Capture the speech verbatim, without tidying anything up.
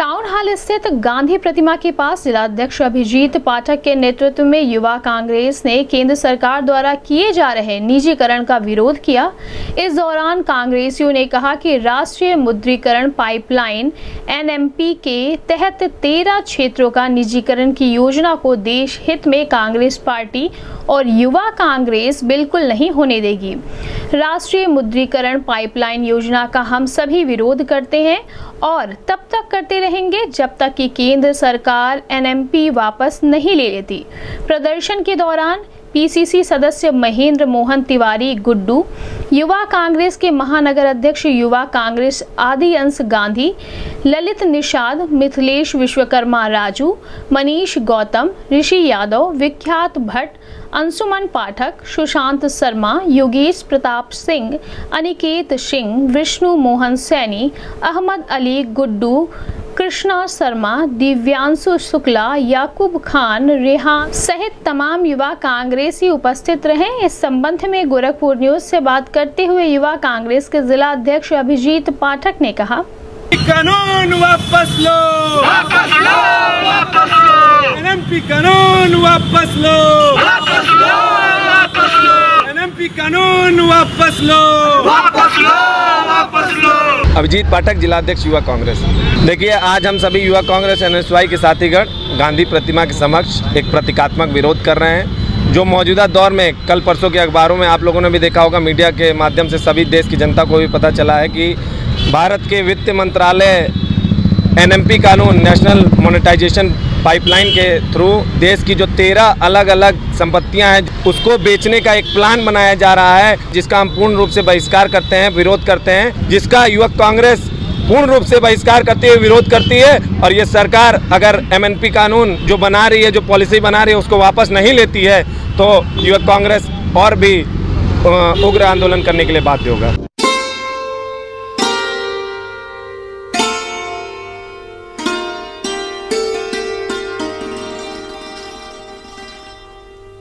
Town hall स्थित गांधी प्रतिमा के पास जिलाध्यक्ष अभिजीत पाठक के नेतृत्व में युवा कांग्रेस ने केंद्र सरकार द्वारा किए जा रहे निजीकरण का विरोध किया। इस दौरान कांग्रेसियों ने कहा कि राष्ट्रीय मुद्रीकरण पाइपलाइन एन एम पी के तहत तेरह क्षेत्रों का निजीकरण की योजना को देश हित में कांग्रेस पार्टी और युवा कांग्रेस बिल्कुल नहीं होने देगी। राष्ट्रीय मुद्रीकरण पाइपलाइन योजना का हम सभी विरोध करते हैं और तब तक करते रहेंगे जब तक कि केंद्र सरकार एन एम पी वापस नहीं ले लेती। प्रदर्शन के दौरान पी सी सी सदस्य महेंद्र मोहन तिवारी गुड्डू, युवा कांग्रेस के महानगर अध्यक्ष युवा कांग्रेस आदि अंश गांधी, ललित निषाद, मिथिलेश विश्वकर्मा राजू, मनीष गौतम, ऋषि यादव, विख्यात भट्ट, अंशुमन पाठक, सुशांत शर्मा, योगेश प्रताप सिंह, अनिकेत सिंह, विष्णु मोहन सैनी, अहमद अली गुड्डू, कृष्णा शर्मा, दिव्यांशु शुक्ला, याकूब खान, रेहान सहित तमाम युवा कांग्रेसी उपस्थित रहे। इस संबंध में गोरखपुर न्यूज से बात करते हुए युवा कांग्रेस के जिला अध्यक्ष अभिजीत पाठक ने कहा, कानून वापस लो, वापस लो, वापस लो, एन एम पी कानून वापस लो, वापस लो, वापस लो, एन एम पी कानून वापस लो, वापस लो, वापस लो। अभिजीत पाठक, जिलाध्यक्ष युवा कांग्रेस। देखिए, आज हम सभी युवा कांग्रेस एन एस वाई के साथीगण गांधी प्रतिमा के समक्ष एक प्रतीकात्मक विरोध कर रहे हैं, जो मौजूदा दौर में कल परसों के अखबारों में आप लोगों ने भी देखा होगा, मीडिया के माध्यम से सभी देश की जनता को भी पता चला है कि भारत के वित्त मंत्रालय एन एम पी कानून, नेशनल मोनेटाइजेशन पाइपलाइन के थ्रू देश की जो तेरह अलग अलग संपत्तियां हैं उसको बेचने का एक प्लान बनाया जा रहा है, जिसका हम पूर्ण रूप से बहिष्कार करते हैं, विरोध करते हैं, जिसका युवा कांग्रेस पूर्ण रूप से बहिष्कार करती है, विरोध करती है। और ये सरकार अगर एम एन पी कानून जो बना रही है, जो पॉलिसी बना रही है, उसको वापस नहीं लेती है तो युवा कांग्रेस और भी उग्र आंदोलन करने के लिए बाध्य होगा।